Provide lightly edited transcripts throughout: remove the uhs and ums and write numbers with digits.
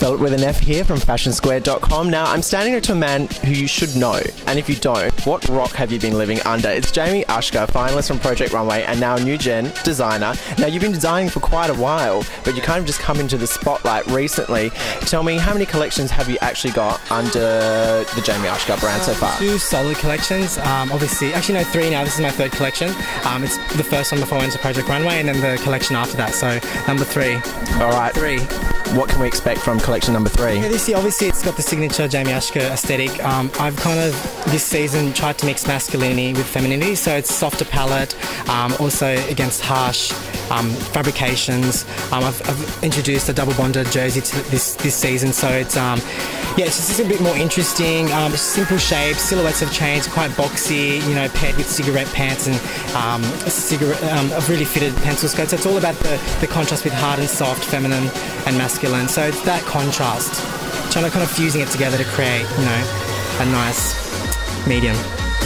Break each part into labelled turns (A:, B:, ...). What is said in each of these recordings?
A: Filip with an F here from fashionsquare.com. Now, I'm standing next to a man who you should know. And if you don't, what rock have you been living under? It's Jamie Ashkar, finalist from Project Runway and now new gen designer. Now, you've been designing for quite a while, but you kind of just come into the spotlight recently. Tell me, how many collections have you actually got under the Jamie Ashkar brand so far?
B: 2 solid collections. Obviously, actually no, 3 now. This is my 3rd collection. It's the first one before I went to Project Runway, and then the collection after that. So number 3.
A: All right.
B: 3.
A: What can we expect from collection number 3?
B: Yeah, this year, obviously, it's got the signature Jamie Ashkar aesthetic. I've kind of, this season, tried to mix masculinity with femininity, so it's softer palette, also against harsh fabrications. I've introduced a double bonded jersey to this season, so it's it's just a bit more interesting. Simple shapes, silhouettes have changed, quite boxy, you know, paired with cigarette pants and a really fitted pencil skirt. So it's all about the contrast with hard and soft, feminine and masculine. So it's that contrast, trying to kind of fusing it together to create, you know, a nice medium.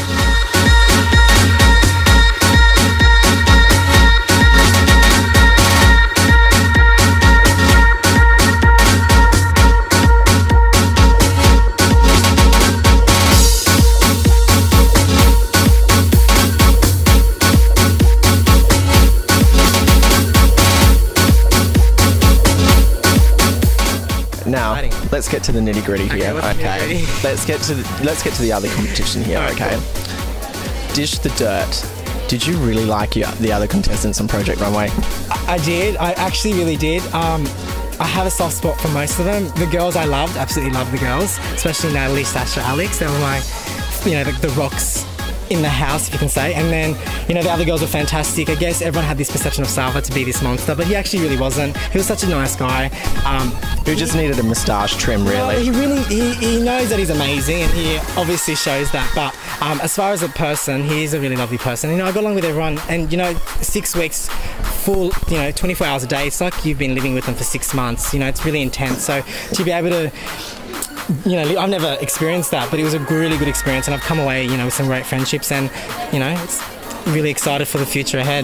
A: Now, let's get to the nitty gritty here. Okay. Let's get to the other competition here. Okay. Dish the dirt. Did you really like the other contestants on Project Runway?
B: I did. I actually really did. I have a soft spot for most of them. The girls I loved, absolutely loved the girls, especially Natalie, Sasha, Alex. They were my, you know, the rocks in the house, if you can say. And then, you know, the other girls were fantastic. I guess everyone had this perception of Salva to be this monster, but he actually really wasn't. He was such a nice guy.
A: Who just needed a moustache trim, really.
B: He knows that he's amazing, and he obviously shows that. But as far as a person, he is a really lovely person. You know, I got along with everyone, and you know, 6 weeks, full, you know, 24 hours a day. It's like you've been living with them for 6 months. You know, it's really intense. So to be able to, you know, I've never experienced that, but it was a really good experience, and I've come away, you know, with some great friendships, and you know, it's really excited for the future ahead.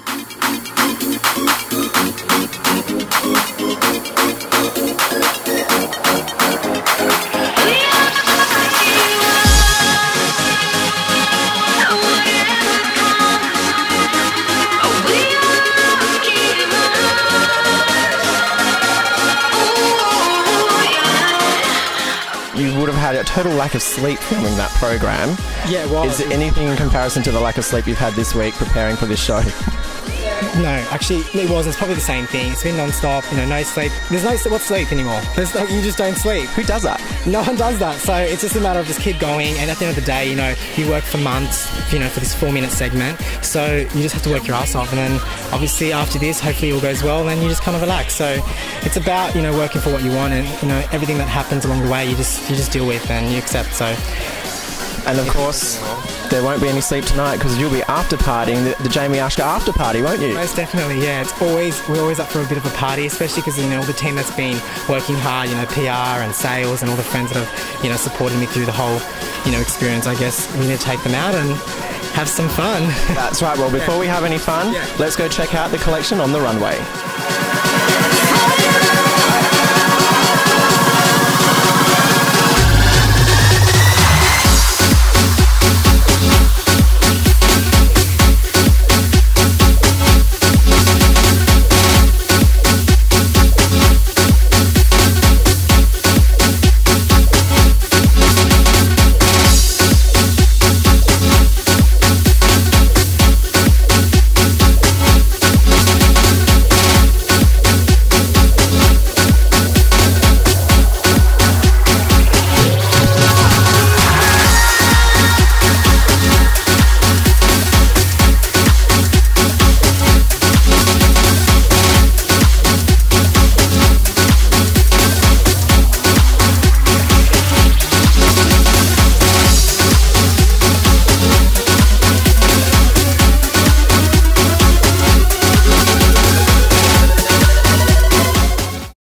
A: You would have had a total lack of sleep filming that program.
B: Yeah, well,
A: is there anything in comparison to the lack of sleep you've had this week preparing for this show?
B: No, actually, it wasn't. It's probably the same thing. It's been non-stop, you know, no sleep. There's no what sleep anymore. There's like, you just don't sleep.
A: Who does that?
B: No one does that. So it's just a matter of just keep going. And at the end of the day, you know, you work for months, you know, for this 4-minute segment. So you just have to work your ass off. And then obviously after this, hopefully all goes well. And then you just kind of relax. So it's about, you know, working for what you want, and you know, everything that happens along the way, you just deal with and you accept. So.
A: And of course, there won't be any sleep tonight because you'll be after partying the Jamie Ashkar after party, won't you?
B: Most definitely, yeah. We're always up for a bit of a party, especially because, you know, the team that's been working hard, you know, PR and sales and all the friends that have, you know, supported me through the whole, you know, experience. I guess we need to take them out and have some fun.
A: That's right. Well, before we have any fun, let's go check out the collection on the runway.